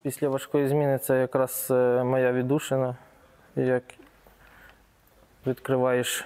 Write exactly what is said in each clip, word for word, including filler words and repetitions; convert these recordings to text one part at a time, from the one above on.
Після важкої зміни це якраз моя віддушина, як відкриваєш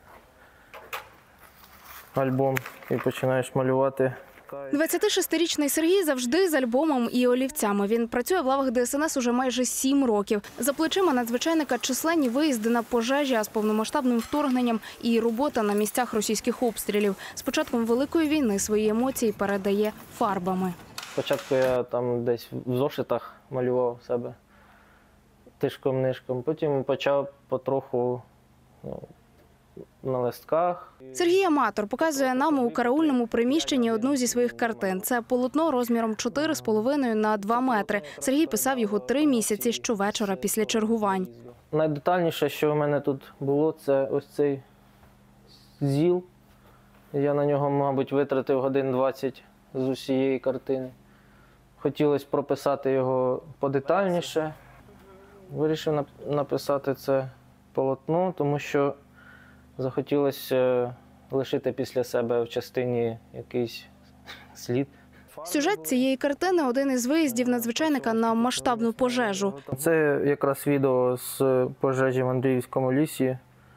альбом і починаєш малювати. двадцятишестирічний Сергій завжди з альбомом і олівцями. Він працює в лавах Де Ес Ен Ес уже майже сім років. За плечима надзвичайника численні виїзди на пожежі, а з повномасштабним вторгненням і робота на місцях російських обстрілів. З початком Великої війни свої емоції передає фарбами. Спочатку я там десь в зошитах малював себе тишком-нишком, потім почав потроху, ну, на листках. Сергій аматор показує нам у караульному приміщенні одну зі своїх картин. Це полотно розміром чотири з половиною на два метри. Сергій писав його три місяці щовечора після чергувань. Найдетальніше, що у мене тут було, це ось цей ЗІЛ. Я на нього, мабуть, витратив годин двадцять з усієї картини. Хотілося прописати його подетальніше. Вирішив написати це полотно, тому що захотілося лишити після себе в частині якийсь слід. Сюжет цієї картини – один із виїздів надзвичайника на масштабну пожежу. Це якраз відео з пожежі в Андріївському лісі.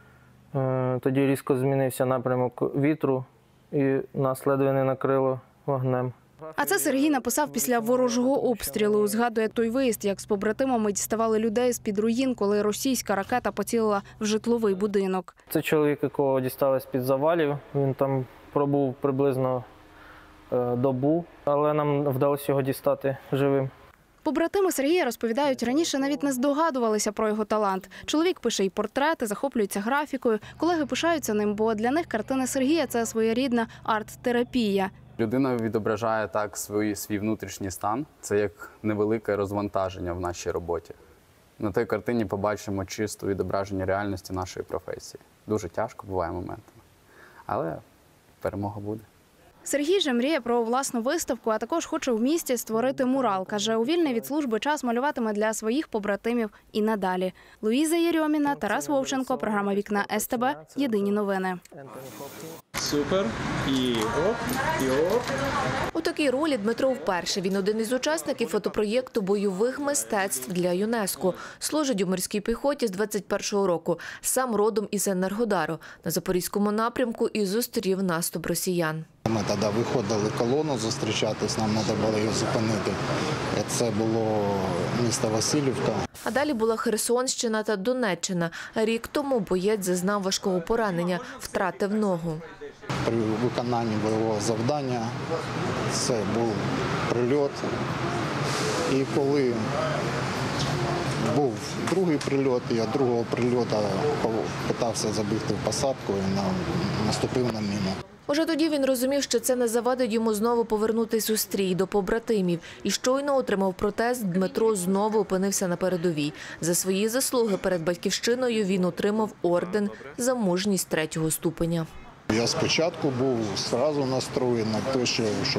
Тоді різко змінився напрямок вітру і нас ледве не накрило вогнем. А це Сергій написав після ворожого обстрілу. Згадує той виїзд, як з побратимами діставали людей з-під руїн, коли російська ракета поцілила в житловий будинок. Це чоловік, якого дістали з-під завалів. Він там пробув приблизно добу, але нам вдалося його дістати живим. Побратими Сергія розповідають, раніше навіть не здогадувалися про його талант. Чоловік пише і портрети, захоплюється графікою. Колеги пишаються ним, бо для них картини Сергія – це своєрідна арт-терапія. Людина відображає так свій, свій внутрішній стан. Це як невелике розвантаження в нашій роботі. На тій картині побачимо чисте відображення реальності нашої професії. Дуже тяжко буває моментами, але перемога буде. Сергій же мріє про власну виставку, а також хоче в місті створити мурал. Каже, у вільний від служби час малюватиме для своїх побратимів і надалі. Луїза Єрьоміна, Тарас Вовченко, програма «Вікна Ес Те Бе», єдині новини. Супер. І оп, і оп. У такій ролі Дмитро вперше. Він один із учасників фотопроєкту бойових мистецтв для ЮНЕСКО. Служить у морській піхоті з двадцять першого року. Сам родом із Енергодару. На Запорізькому напрямку і зустрів наступ росіян. Ми тоді виходили колону зустрічатись, нам треба було її зупинити. Це було місто Васильівка. А далі була Херсонщина та Донеччина. Рік тому боєць зазнав важкого поранення, втратив ногу. При виконанні бойового завдання це був прильот. І коли був другий прильот, я другого прильоту намагався забити в посадку і наступив на міну. Уже тоді він розумів, що це не завадить йому знову повернутися у стрій до побратимів. І щойно отримав протез, Дмитро знову опинився на передовій. За свої заслуги перед батьківщиною він отримав орден за мужність третього ступеня. Я спочатку був одразу настроєний на те, щоб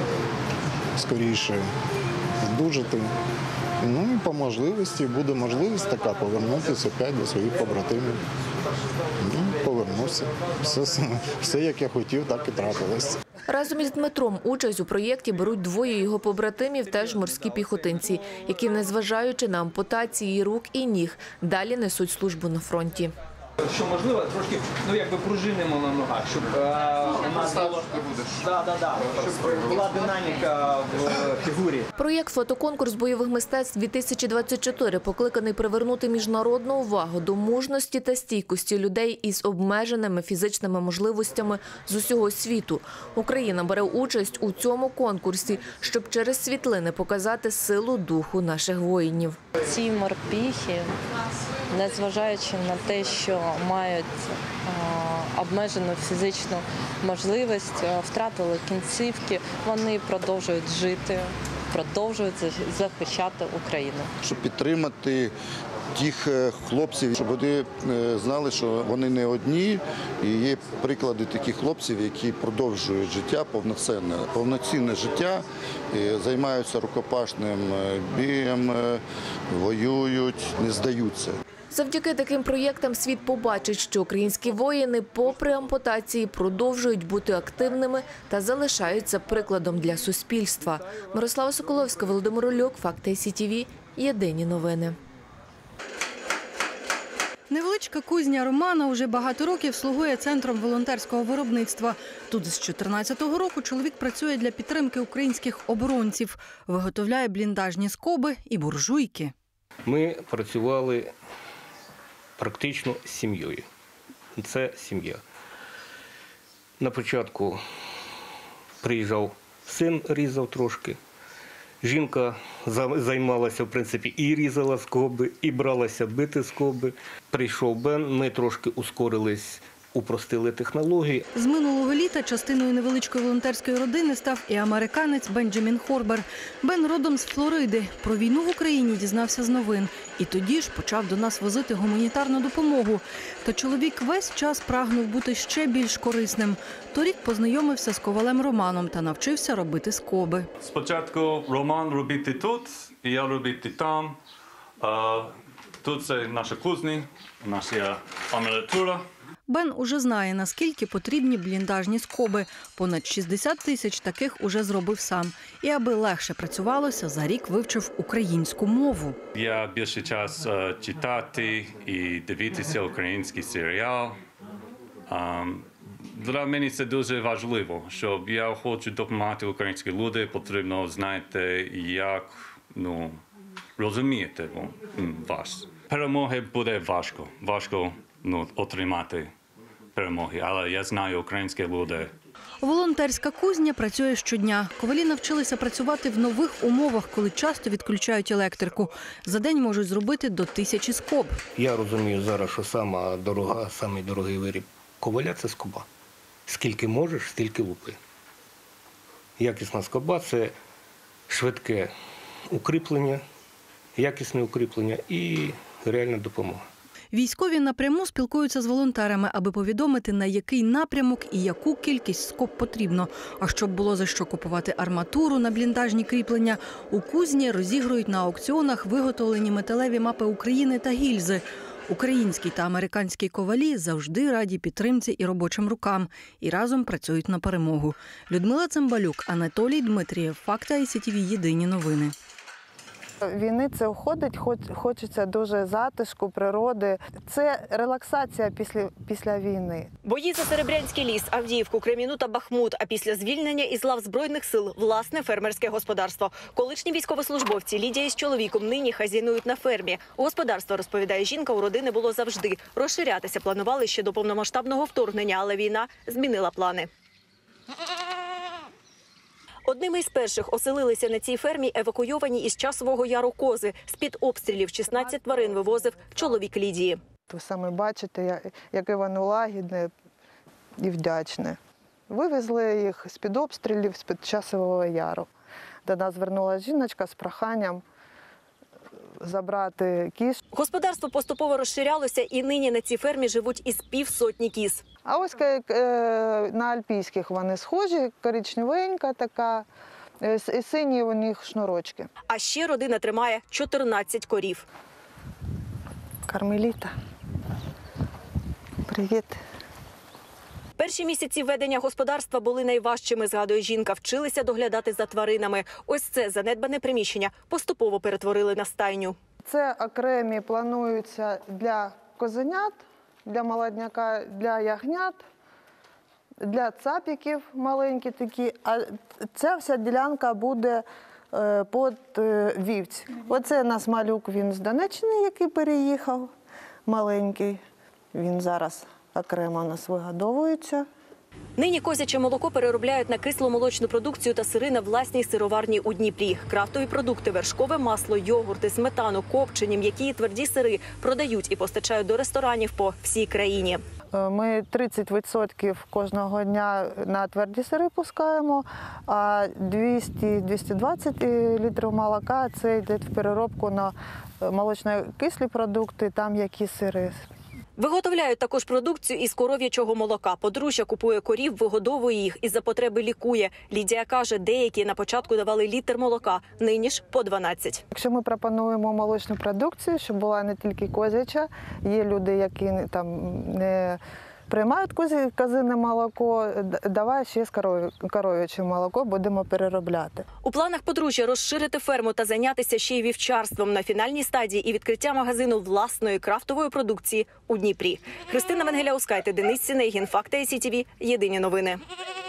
скоріше здужати. Ну і по можливості, буде можливість така повернутися опять до своїх побратимів. Ну, повернувся. Все, все, як я хотів, так і трапилось. Разом із Дмитром участь у проєкті беруть двоє його побратимів, теж морські піхотинці, які, незважаючи на ампутації рук і ніг, далі несуть службу на фронті. Що можливо, трошки, ну якби пружинимо на ногах, щоб е, у нас було, да, да, да, щоб була динаміка в фігурі. Проєкт «Фотоконкурс бойових мистецтв дві тисячі двадцять чотири» покликаний привернути міжнародну увагу до мужності та стійкості людей із обмеженими фізичними можливостями з усього світу. Україна бере участь у цьому конкурсі, щоб через світлини показати силу духу наших воїнів. Ці морпіхи, незважаючи на те, що мають обмежену фізичну можливість, втратили кінцівки, вони продовжують жити, продовжують захищати Україну. Щоб підтримати тих хлопців, щоб вони знали, що вони не одні, і є приклади таких хлопців, які продовжують життя, повноцінне, повноцінне життя, займаються рукопашним бієм, воюють, не здаються. Завдяки таким проєктам світ побачить, що українські воїни, попри ампутації, продовжують бути активними та залишаються прикладом для суспільства. Мирослава Соколовська, Володимир Ольок, Факти Сі Ті Ві. Єдині новини. Невеличка кузня Романа уже багато років слугує центром волонтерського виробництва. Тут з дві тисячі чотирнадцятого року чоловік працює для підтримки українських оборонців. Виготовляє бліндажні скоби і буржуйки. Ми працювали практично з сім'єю. Це сім'я. На початку приїжджав син, різав трошки. Жінка займалася, в принципі, і різала скоби, і бралася бити скоби. Прийшов Бен, ми трошки ускорились, упростили технології. З минулого літа частиною невеличкої волонтерської родини став і американець Бенджамін Хорбер. Бен родом з Флориди. Про війну в Україні дізнався з новин. І тоді ж почав до нас возити гуманітарну допомогу. Та чоловік весь час прагнув бути ще більш корисним. Торік познайомився з ковалем Романом та навчився робити скоби. Спочатку Роман робити тут, і я робити там. Тут це наша кузня, наша амелітура. Бен уже знає, наскільки потрібні бліндажні скоби. Понад шістдесят тисяч таких уже зробив сам. І аби легше працювалося, за рік вивчив українську мову. Я більше час uh, читати і дивитися український серіал. Um, для мене це дуже важливо, щоб я хочу допомагати українським людям, потрібно знати, як ну, розуміти вас. Перемоги буде важко, важко ну, отримати перемоги, але я знаю українські люди. Волонтерська кузня працює щодня. Ковалі навчилися працювати в нових умовах, коли часто відключають електрику. За день можуть зробити до тисячі скоб. Я розумію зараз, що сама дорога, самий дорогий виріб коваля – це скоба. Скільки можеш, стільки лупи. Якісна скоба – це швидке укріплення, якісне укріплення і реальна допомога. Військові напряму спілкуються з волонтерами, аби повідомити, на який напрямок і яку кількість скоб потрібно. А щоб було за що купувати арматуру на бліндажні кріплення, у кузні розігрують на аукціонах виготовлені металеві мапи України та гільзи. Українські та американські ковалі завжди раді підтримці і робочим рукам. І разом працюють на перемогу. Людмила Цимбалюк, Анатолій Дмитрієв. Факти Сі Ті Ві. Єдині новини. Війни це уходить, хоч, хочеться дуже затишку, природи. Це релаксація після, після війни. Бої за Серебрянський ліс, Авдіївку, Креміну та Бахмут, а після звільнення із лав Збройних сил – власне фермерське господарство. Колишні військовослужбовці Лідія із чоловіком нині хазяйнують на фермі. Господарство, розповідає жінка, у родини було завжди. Розширятися планували ще до повномасштабного вторгнення, але війна змінила плани. Одними із перших оселилися на цій фермі евакуйовані із Часового Яру кози. З-під обстрілів шістнадцять тварин вивозив чоловік Лідії. Ви самі бачите, яке воно лагідне і вдячне. Вивезли їх з-під обстрілів, з-під Часового Яру. До нас звернулася жіночка з проханням забрати кіз. Господарство поступово розширялося, і нині на цій фермі живуть із півсотні кіз. А ось на альпійських вони схожі, коричневенька така, і сині у них шнурочки. А ще родина тримає чотирнадцять корів. Кармеліта, привіт. Перші місяці ведення господарства були найважчими, згадує жінка. Вчилися доглядати за тваринами. Ось це занедбане приміщення поступово перетворили на стайню. Це окремі плануються для козенят, для молодняка, для ягнят, для цапіків маленькі такі. А ця вся ділянка буде під вівць. Оце у нас малюк, він з Донеччини, який переїхав, маленький. Він зараз окремо у нас вигодовується. Нині козяче молоко переробляють на кисломолочну продукцію та сири на власній сироварні у Дніпрі. Крафтові продукти, вершкове масло, йогурти, сметану, копчені, м'які і тверді сири продають і постачають до ресторанів по всій країні. Ми тридцять відсотків кожного дня на тверді сири пускаємо, а двісті - двісті двадцять літрів молока – це йде в переробку на молочно-кислі продукти та м'які сири. Виготовляють також продукцію із коров'ячого молока. Подружжя купує корів, вигодовує їх і за потреби лікує. Лідія каже, деякі на початку давали літр молока, нині ж по дванадцять. Якщо ми пропонуємо молочну продукцію, щоб була не тільки козяча, є люди, які там не приймають козі- козине молоко, давай ще з коров'я- коров'яче молоко, будемо переробляти. У планах подружжя розширити ферму та зайнятися ще й вівчарством. На фінальній стадії і відкриття магазину власної крафтової продукції у Дніпрі. Христина Венгеляускайте, Денис Сінегін, Факти ай сі ті ві, Єдині новини.